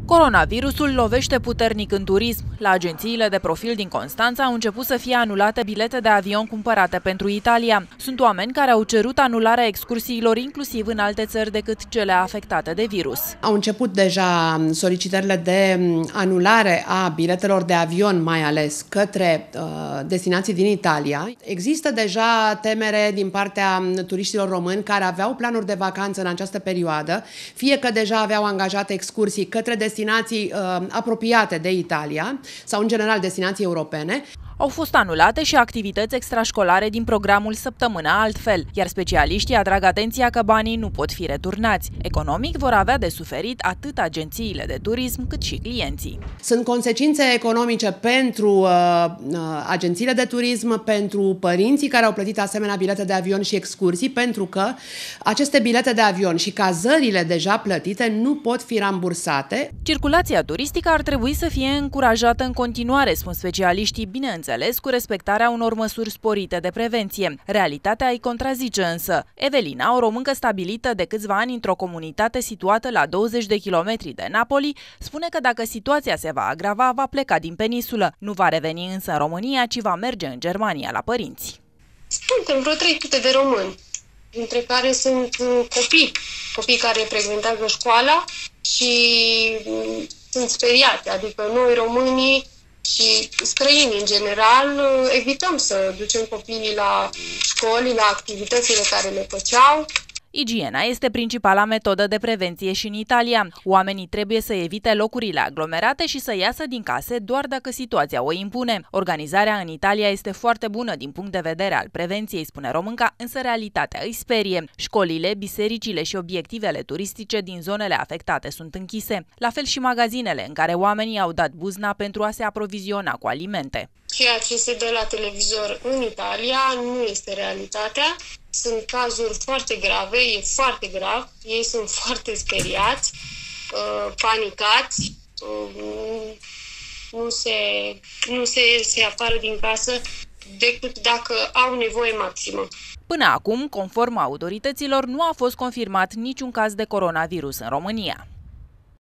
Coronavirusul lovește puternic în turism. La agențiile de profil din Constanța au început să fie anulate bilete de avion cumpărate pentru Italia. Sunt oameni care au cerut anularea excursiilor inclusiv în alte țări decât cele afectate de virus. Au început deja solicitările de anulare a biletelor de avion, mai ales către destinații din Italia. Există deja temere din partea turiștilor români care aveau planuri de vacanță în această perioadă, fie că deja aveau angajate excursii către destinații apropiate de Italia sau, în general, destinații europene. Au fost anulate și activități extrașcolare din programul Săptămâna Altfel, iar specialiștii atrag atenția că banii nu pot fi returnați. Economic vor avea de suferit atât agențiile de turism cât și clienții. Sunt consecințe economice pentru agențiile de turism, pentru părinții care au plătit asemenea bilete de avion și excursii, pentru că aceste bilete de avion și cazările deja plătite nu pot fi rambursate. Circulația turistică ar trebui să fie încurajată în continuare, spun specialiștii, bineînțeles, cu respectarea unor măsuri sporite de prevenție. Realitatea îi contrazice însă. Evelina, o româncă stabilită de câțiva ani într-o comunitate situată la 20 de kilometri de Napoli, spune că dacă situația se va agrava, va pleca din peninsulă. Nu va reveni însă în România, ci va merge în Germania la părinți. Suntem vreo 300 de români, dintre care sunt copii care frecventează școala și sunt speriați, adică noi românii și străinii în general evităm să ducem copiii la școli, la activitățile care le făceau. Igiena este principala metodă de prevenție și în Italia. Oamenii trebuie să evite locurile aglomerate și să iasă din case doar dacă situația o impune. Organizarea în Italia este foarte bună din punct de vedere al prevenției, spune românca, însă realitatea îi sperie. Școlile, bisericile și obiectivele turistice din zonele afectate sunt închise, la fel și magazinele în care oamenii au dat buzna pentru a se aproviziona cu alimente. Ceea ce se dă la televizor în Italia nu este realitatea. Sunt cazuri foarte grave, e foarte grav, ei sunt foarte speriați, panicați, nu se iese afară din casă decât dacă au nevoie maximă. Până acum, conform autorităților, nu a fost confirmat niciun caz de coronavirus în România.